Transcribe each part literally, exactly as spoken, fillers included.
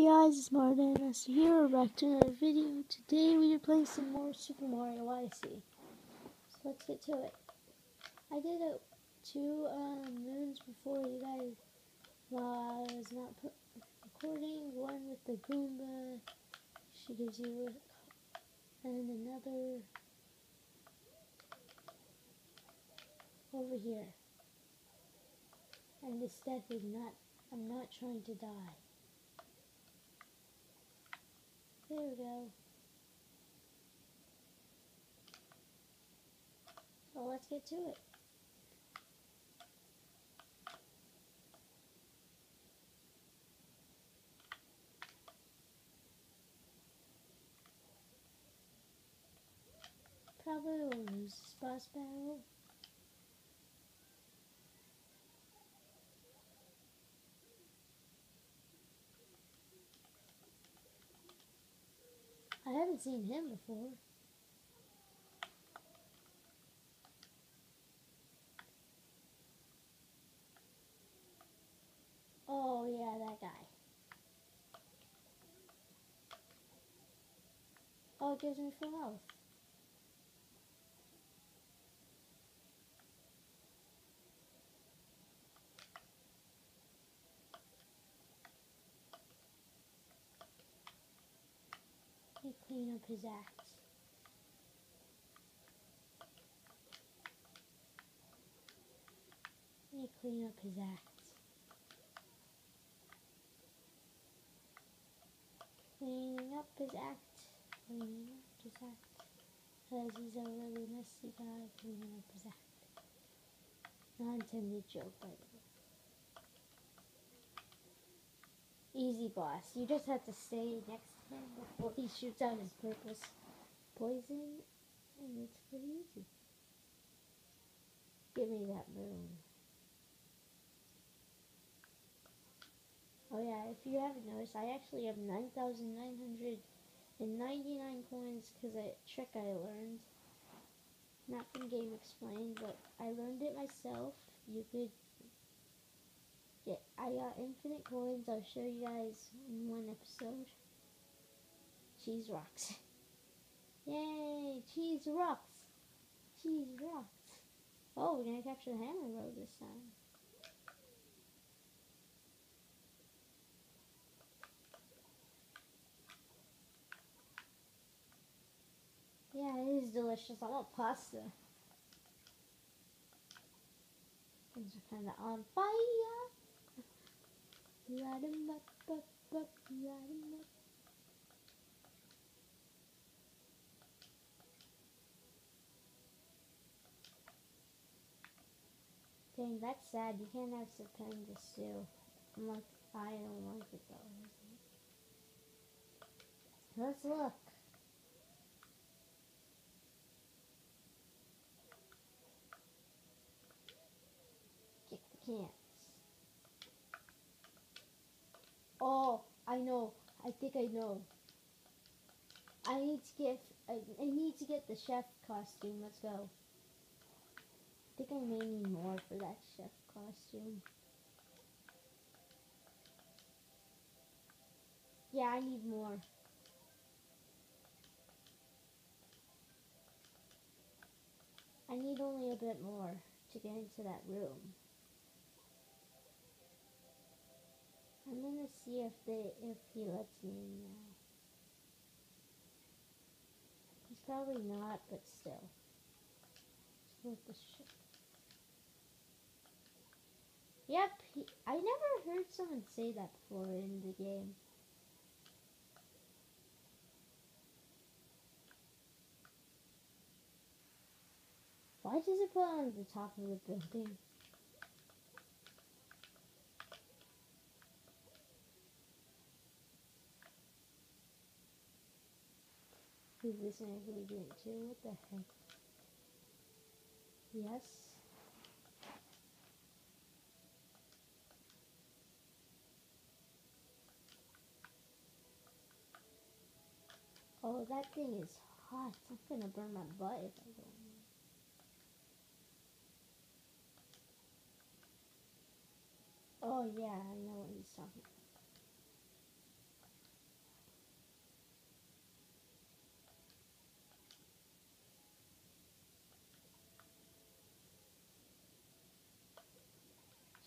Hey guys, it's Martin S here, back to another video. Today we are playing some more Super Mario Odyssey. So let's get to it. I did it two um, moons before you guys while I was not recording. One with the Goomba, she gives you, and another over here. And this death is not, I'm not trying to die. There we go. So let's get to it. Probably will lose this boss battle. I haven't seen him before. Oh yeah, that guy. Oh, it gives me full health. Let me clean up his act. Let me clean up his act. Cleaning up his act. Cleaning up his act. Because he's a really messy guy. Cleaning up his act. Not intended joke, by the way. Easy boss. You just have to stay next to him before he shoots out his purple poison. And it's pretty easy. Give me that moon. Oh yeah, if you haven't noticed, I actually have nine thousand nine hundred ninety-nine coins because a trick I learned. Not from Game Explained, but I learned it myself. You could get, I got infinite coins. I'll show you guys in one episode. Cheese rocks. Yay, cheese rocks. Cheese rocks. Oh, we're gonna capture the Hammer Road this time. Yeah, it is delicious. I want pasta. Things are kind of on fire. Light 'em up, up, up, light 'em up. Dang, that's sad. You can't have Stupendous too. I'm like, I don't like it though. Let's look. Kick the cans. Oh, I know. I think I know. I need to get. I, I need to get the chef costume. Let's go. I think I may need more for that chef costume. Yeah, I need more. I need only a bit more to get into that room. I'm gonna see if they if he lets me in now. He's probably not, but still. Let's look the ship. Yep, he, I never heard someone say that before in the game. Why does it put on the top of the building? Is this an ingredient too? What the heck? Yes. Oh, that thing is hot. I'm gonna burn my butt if I don't. Oh yeah, I know what he's talking about.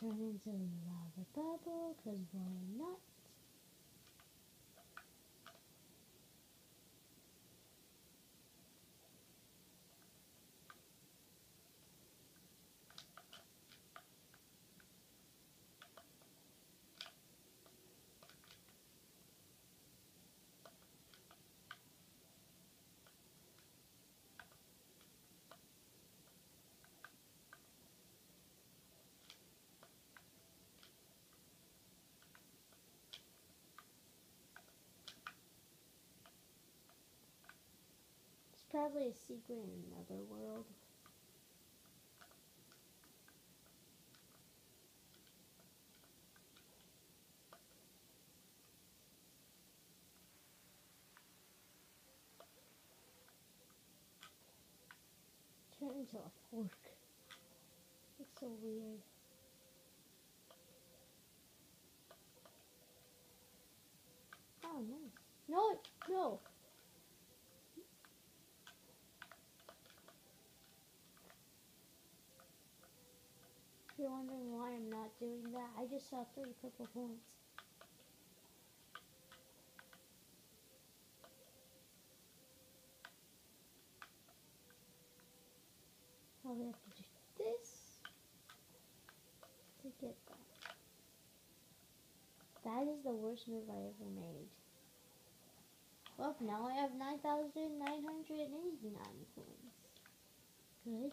turn into a lava bubble, cause why not? It's probably a secret in another world. Turn into a fork. It's so weird. Oh, nice. No, no. If you're wondering why I'm not doing that, I just saw three purple points. Probably have to do this to get that. That is the worst move I ever made. Well, now I have nine thousand nine hundred eighty-nine coins. Good.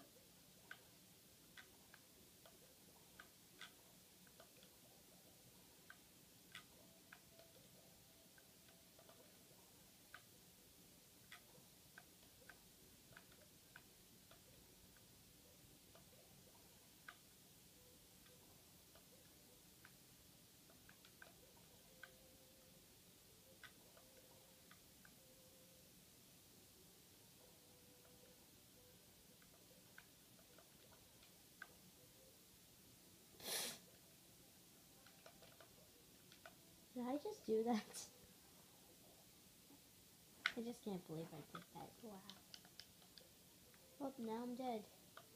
Did I just do that? I just can't believe I did that. Wow. Oh, now I'm dead.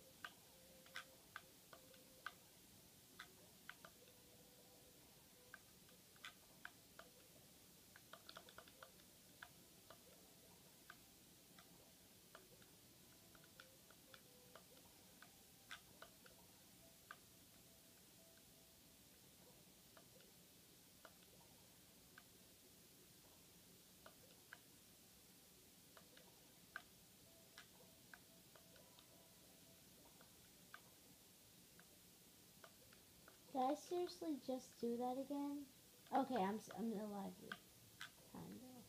Did I seriously just do that again? Okay, I'm I'm alive this time though.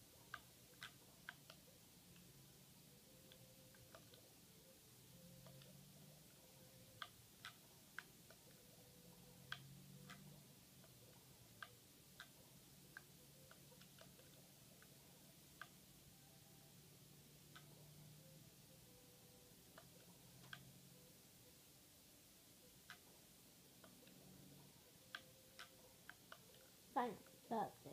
Fine, got there.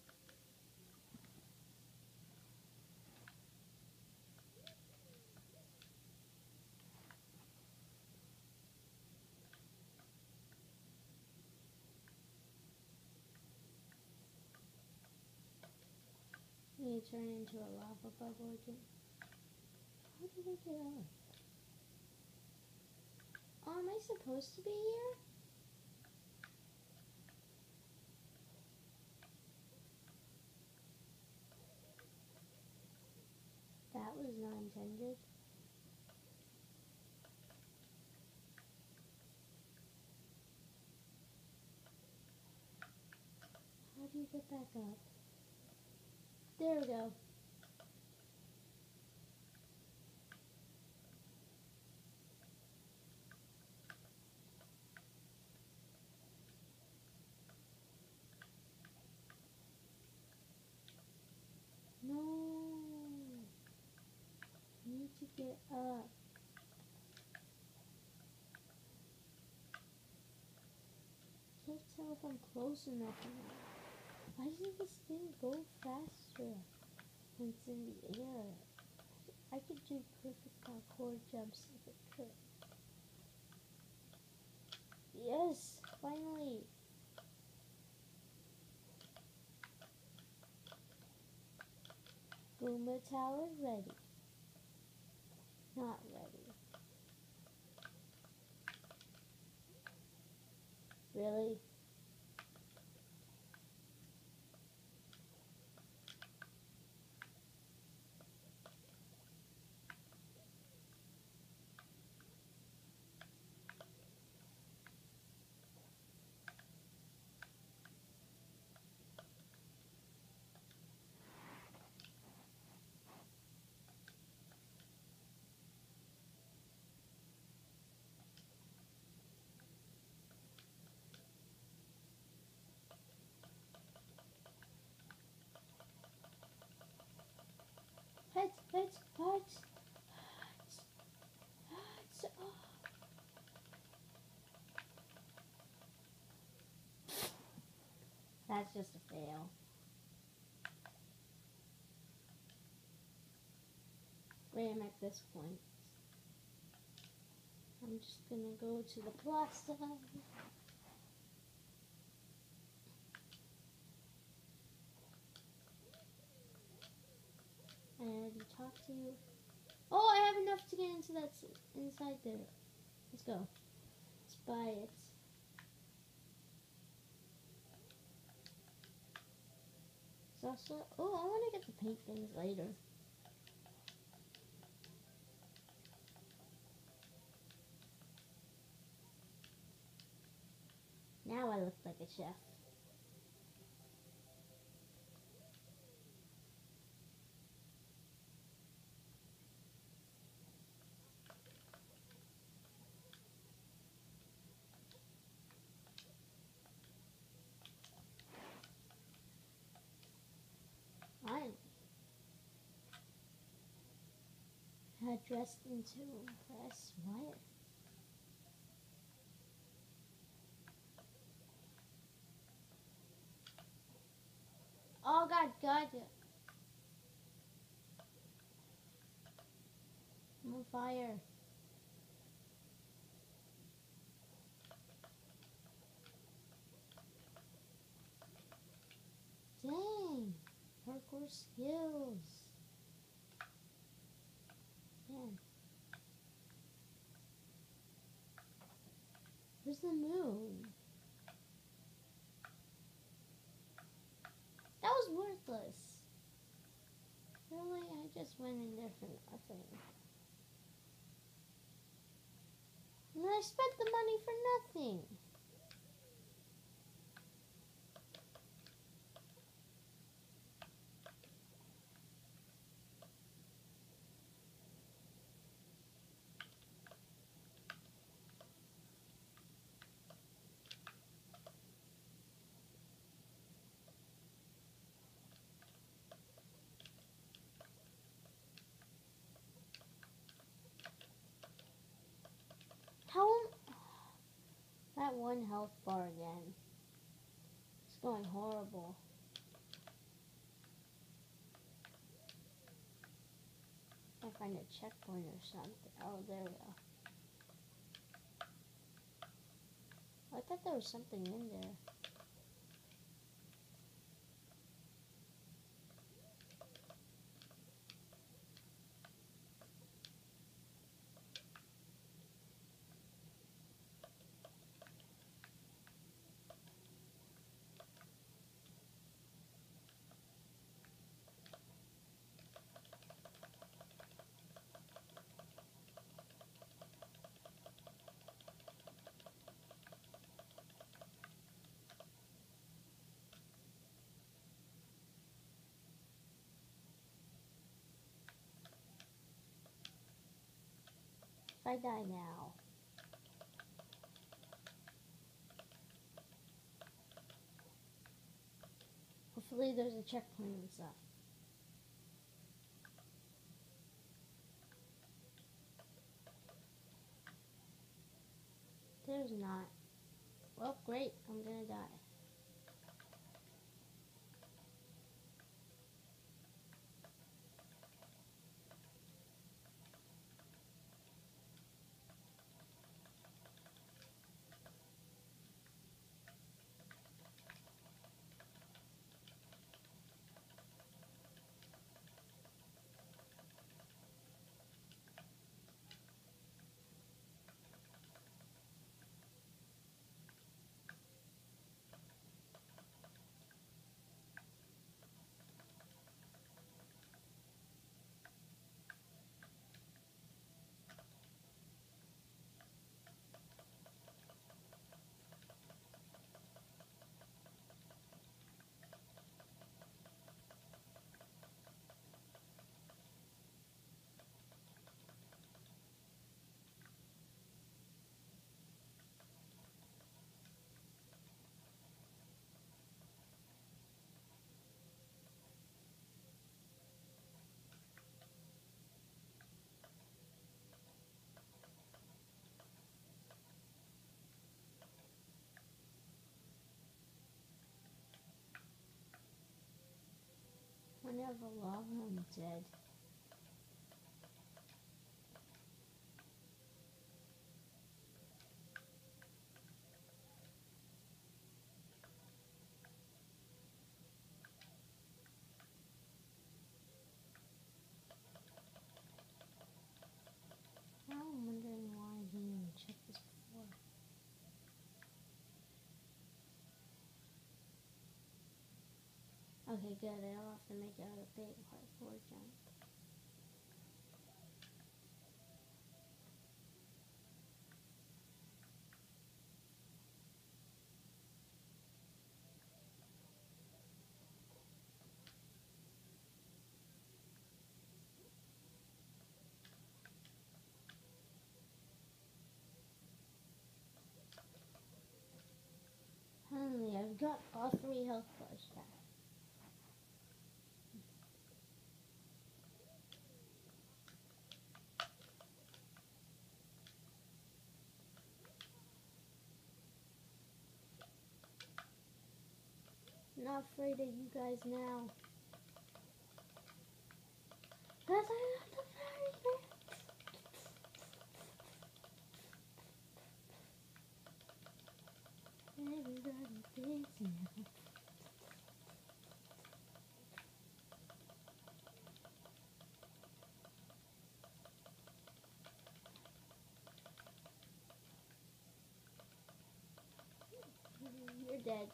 You turn into a lava bubble again. How did I get up? Oh, am I supposed to be here? That was not intended. How do you get back up? There we go. No. I need to get up. Can't tell if I'm close enough or not. Why doesn't this thing go faster when it's in the air? I could do perfect parkour jumps if it could. Yes! finally. Boomer Tower ready. Not ready. Really? Heads, heads, heads, heads, heads. Oh. That's just a fail. Wait, I'm at this point. I'm just gonna go to the plaza. I already talked to you. Oh, I have enough to get into that inside there. Let's go. Let's buy it. It's also, oh, I want to get the paint things later. Now I look like a chef. Finally. Had dressed into impress. What? Oh god, god. I'm on fire. Dang. Parkour skills. Man. Where's the moon? That was worthless. Really? I just went in there for nothing. And I spent the money for nothing. How am... That one health bar again. It's going horrible. I find a checkpoint or something. Oh, there we go. I thought there was something in there. If I die now. Hopefully there's a checkpoint and stuff. There's not. Well, great. I'm gonna die. I have a lava, I'm dead. Now I'm wondering why I didn't even check this before. Okay, good. I don't have to make it out a big hardcore jump. Finally, I've got all three health bars back. I'm not afraid of you guys now. Cause I got the fairy pants. Everybody thinks now. You're dead.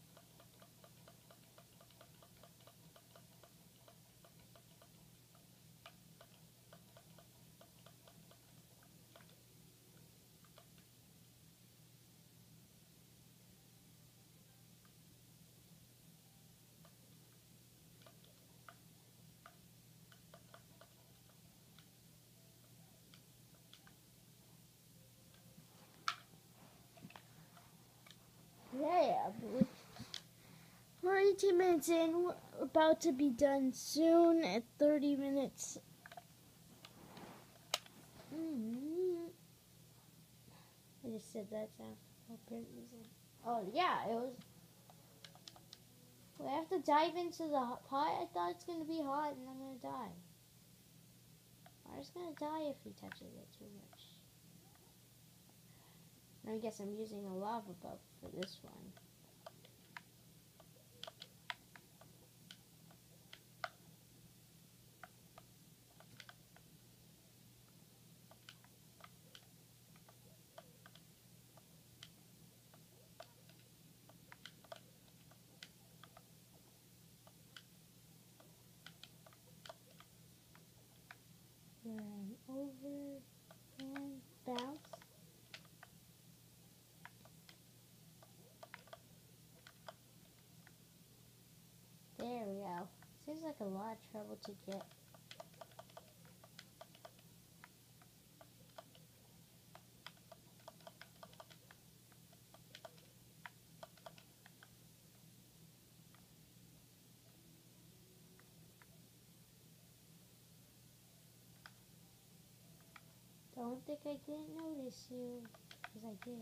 Yeah, boy. We're eighteen minutes in. We're about to be done soon at thirty minutes. Mm-hmm. I just said that sound for apparent reason. Oh, yeah, it was. We have to dive into the hot pot. I thought it's going to be hot and I'm going to die. I'm just going to die if he touches it too much. I guess I'm using a lava bug for this one. Run over and bounce. There we go. Seems like a lot of trouble to get. Don't think I didn't notice you, because I did.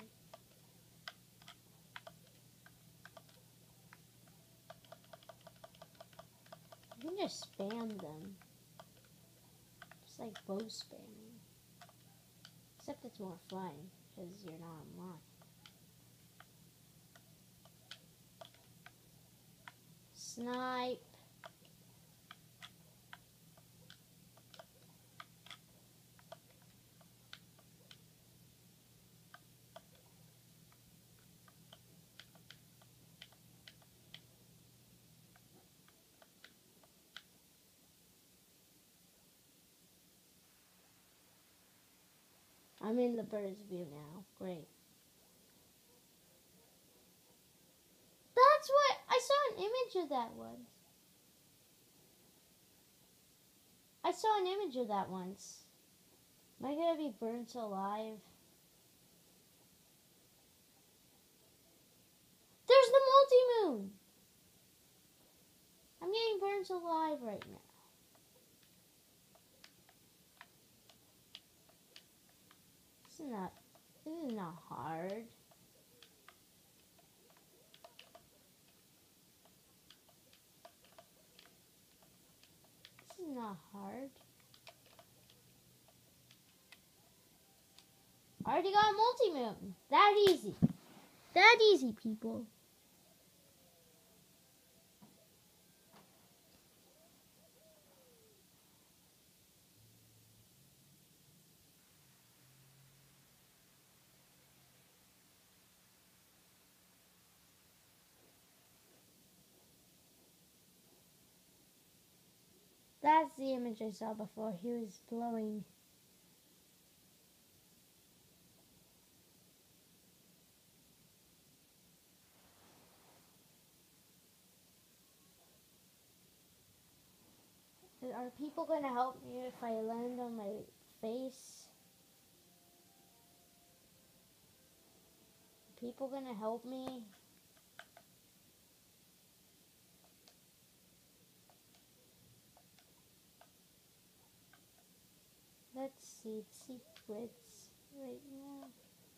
You can just spam them. Just like bow spamming. Except it's more fun, because you're not online. Snipe. I'm in the bird's view now. Great. That's what I saw an image of that once. I saw an image of that once. Am I gonna be burnt alive? There's the multi-moon! I'm getting burnt alive right now. This is not, this is not hard. not hard. I already got a multi-moon. That easy. That easy, people. That's the image I saw before. He was blowing. Are people going to help me if I land on my face? Are people going to help me? Let's see secrets right now.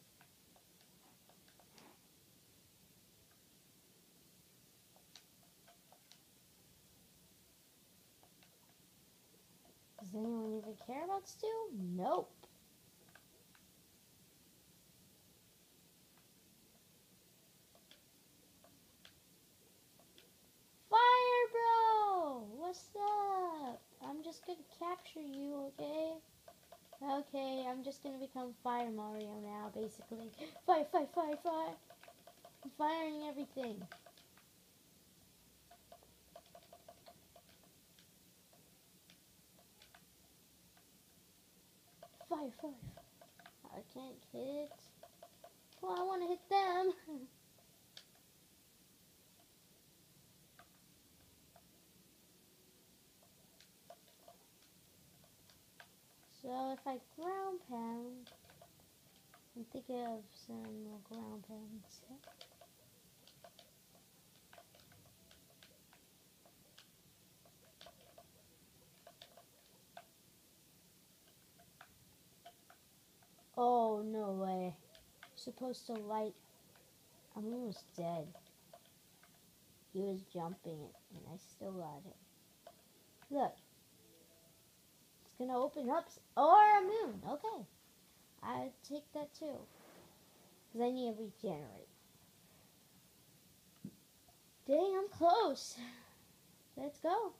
Does anyone even care about Stu? Nope. Fire, bro! What's up? I'm just gonna capture you, okay? Okay, I'm just gonna become Fire Mario now, basically. Fire, fire, fire, fire! I'm firing everything. Fire, fire, fire. I can't hit. Well, I want to hit them. So if I ground pound, I'm thinking of some more ground pounds. Oh, no way. Supposed to light. I'm almost dead. He was jumping it, and I still got it. Look. It's gonna open up. Or a moon. Okay. I'd take that too. Because I need to regenerate. Dang, I'm close. Let's go.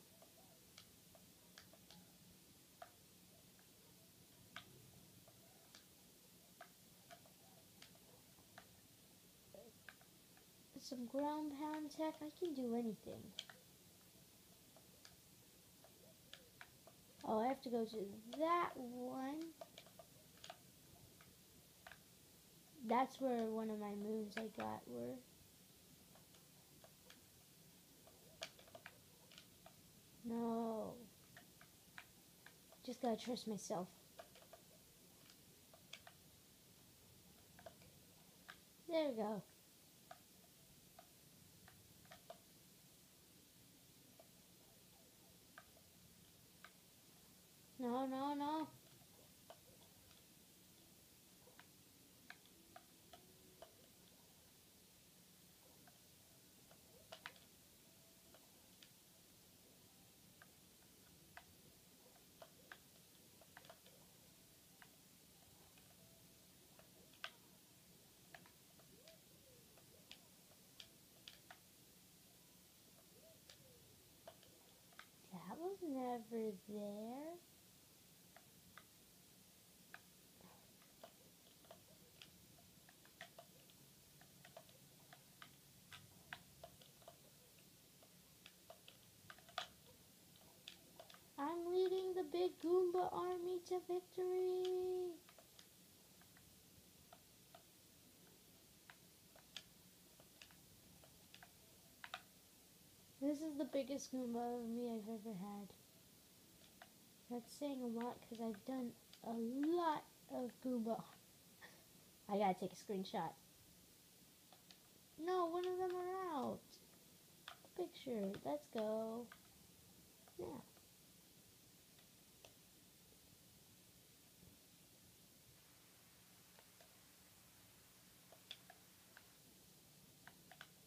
Some ground pound tech. I can do anything. Oh, I have to go to that one. That's where one of my moons I got were. No. Just gotta trust myself. There we go. No, no, no. That was never there. I'm leading the big Goomba army to victory. This is the biggest Goomba army I've ever had. That's saying a lot because I've done a lot of Goomba. I gotta take a screenshot. No, one of them are out. Picture. Let's go. Yeah.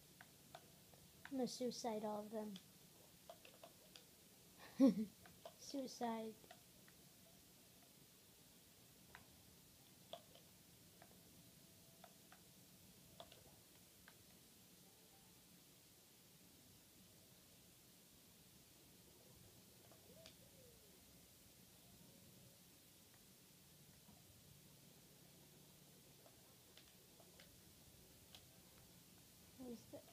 I'm gonna suicide all of them. suicide. What is that?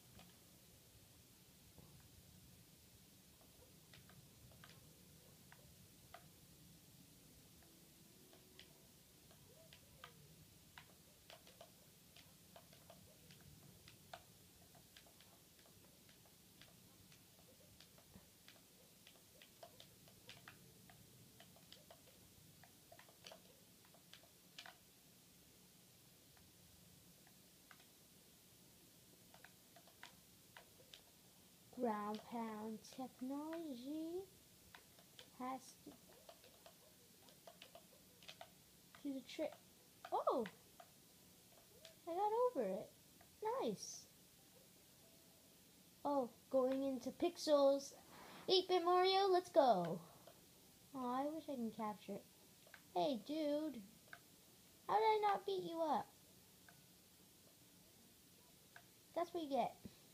Ground pound technology has to do the trick. Oh! I got over it. Nice. Oh, going into pixels. eight-bit Mario, let's go. Oh, I wish I can capture it. Hey, dude. How did I not beat you up? That's what you get.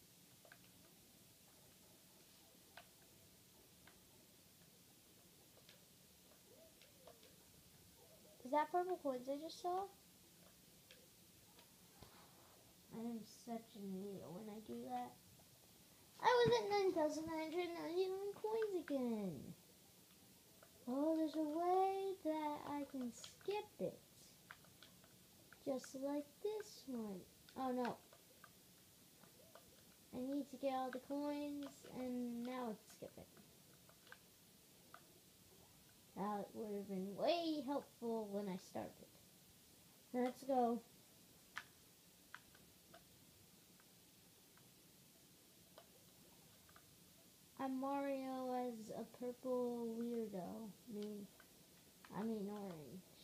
Is that purple coins I just saw? I am such an idiot when I do that. I was at nine thousand nine hundred ninety-nine coins again. Oh, there's a way that I can skip it. Just like this one. Oh no. I need to get all the coins and now let's skip it. That would have been way helpful when I started. Let's go. I'm Mario as a purple weirdo. I mean, I mean orange.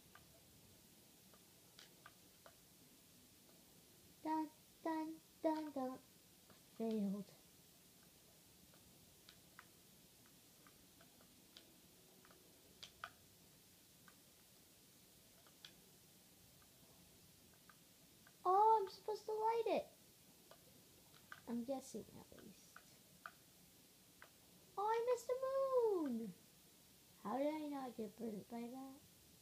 Dun, dun, dun, dun. Failed. Oh, I'm supposed to light it. I'm guessing at least. Oh, I missed the moon. How did I not get burnt by that?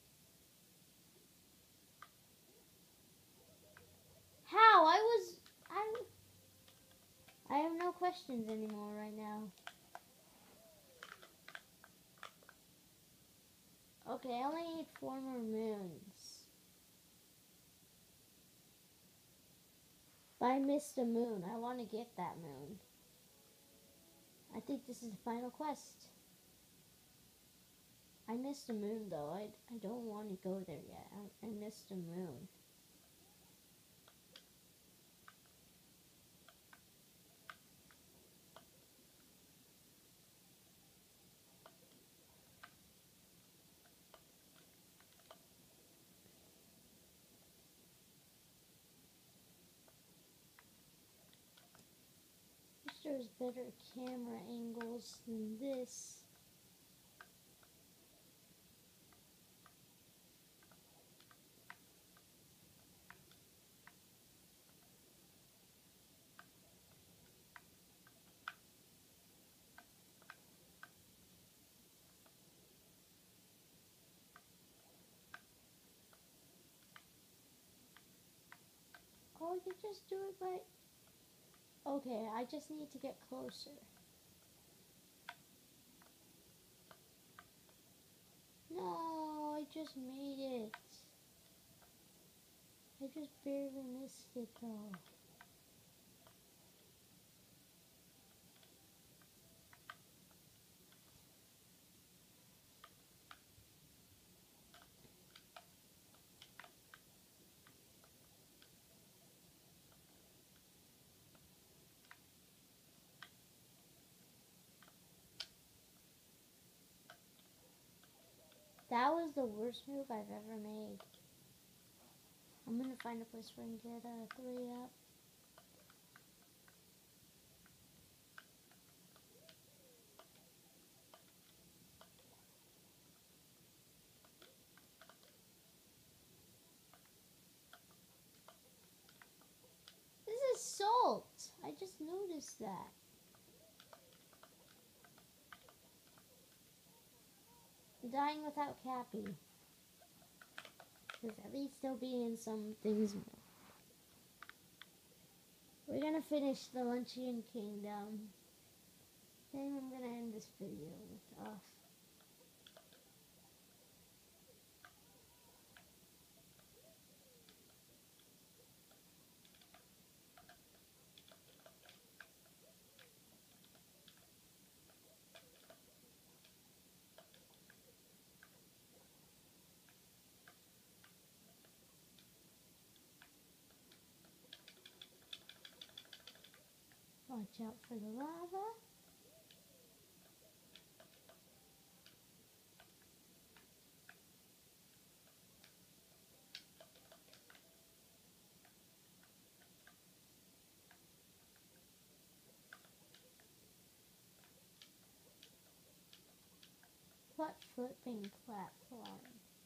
How? I was... I... I have no questions anymore right now. Okay, I only need four more moons. But I missed a moon. I want to get that moon. I think this is the final quest. I missed a moon though. I, I don't want to go there yet. I, I missed a moon. Wish there was better camera angles than this. Oh, you just do it by... Okay, I just need to get closer. No, I just made it. I just barely missed it though. That was the worst move I've ever made. I'm gonna find a place where I can get a three up. fault. I just noticed that. I'm dying without Cappy. Because at least there'll be in some things more. We're gonna finish the Luncheon Kingdom. Then I'm gonna end this video with us. Watch out for the lava. What flipping platform?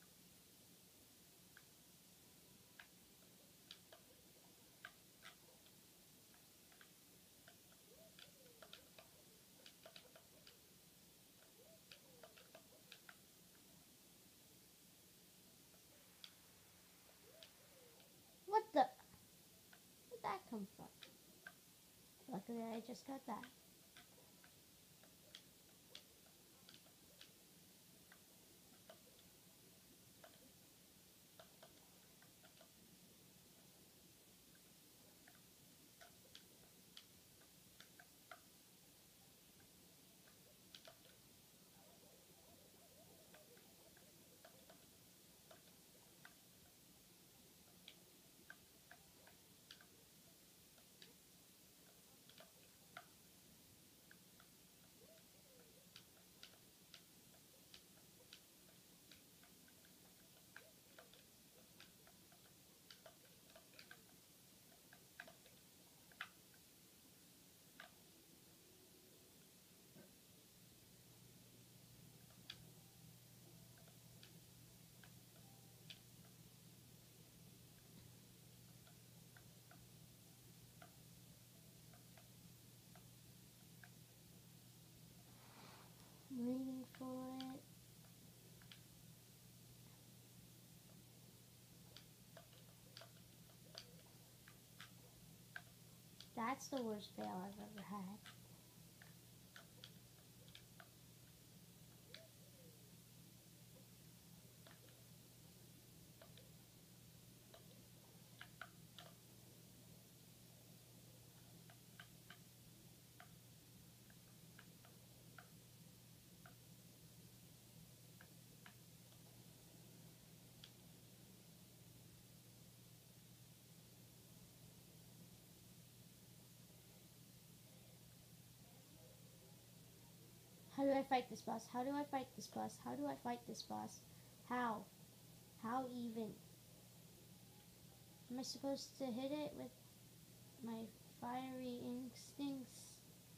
What the? Where'd that come from? Luckily I just got that. I'm waiting for it. That's the worst fail I've ever had. How do I fight this boss? How do I fight this boss? How do I fight this boss? How? How even? Am I supposed to hit it with my fiery instincts?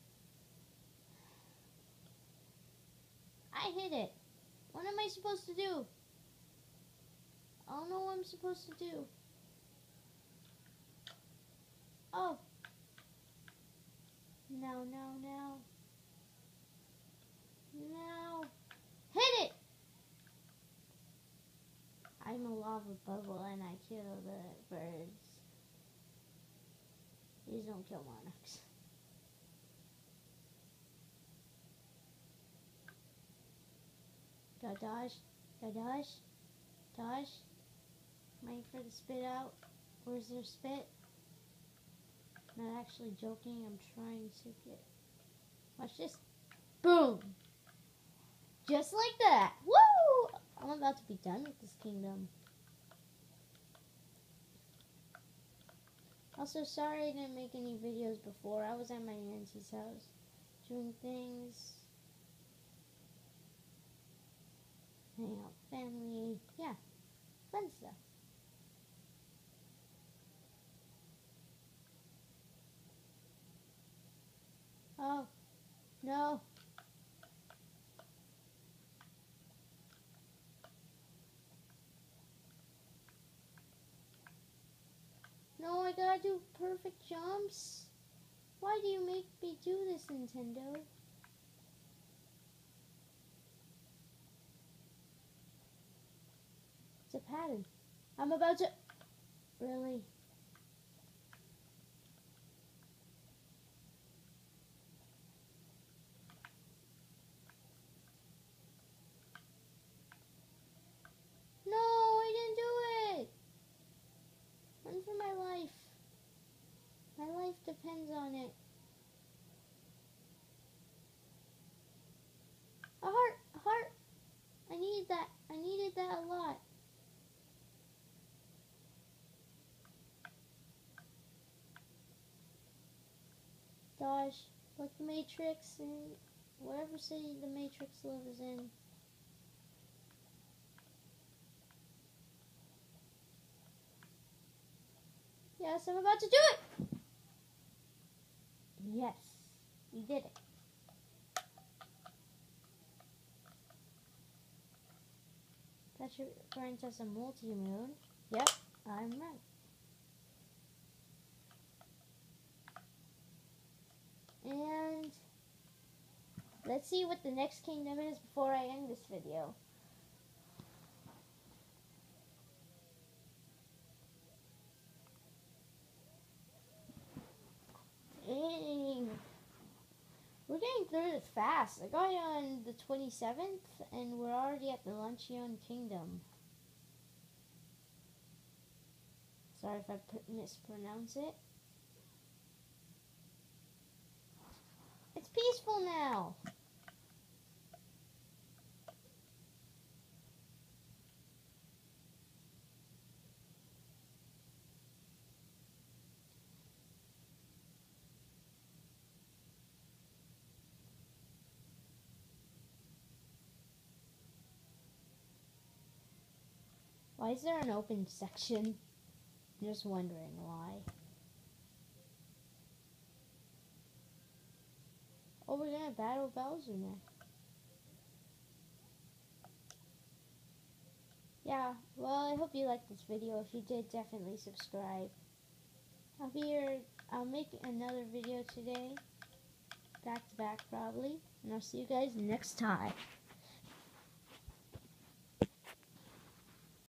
I hit it. What am I supposed to do? I don't know what I'm supposed to do. Oh. No, no, no. No. Hit it! I'm a lava bubble and I kill the birds. Please don't kill monarchs. Gotta dodge. Gotta dodge. Dodge. Waiting for the spit out. Where's their spit? Not actually joking. I'm trying to get... Watch this. Boom! Just like that. Woo! I'm about to be done with this kingdom. Also, sorry I didn't make any videos before. I was at my auntie's house doing things. Hang out with family. Yeah. Fun stuff. Oh. No. No, I gotta do perfect jumps. Why do you make me do this, Nintendo? It's a pattern. I'm about to... Really? No, I didn't do it! Run for my life. My life depends on it. A heart! A heart! I needed that. I needed that a lot. Dodge. Like the Matrix and wherever city the Matrix lives in. Yes, I'm about to do it! Yes, you did it. That's your referring to some multi-moon. Yep, I'm right. And let's see what the next kingdom is before I end this video. Dang. We're getting through this fast. I got it on the twenty-seventh, and we're already at the Luncheon Kingdom. Sorry if I mispronounce it. It's peaceful now. Why is there an open section? I'm just wondering why. Oh, we're gonna battle Bowser next. Yeah, well, I hope you liked this video. If you did, definitely subscribe. I'll be here, I'll make another video today. Back to back, probably. And I'll see you guys next time.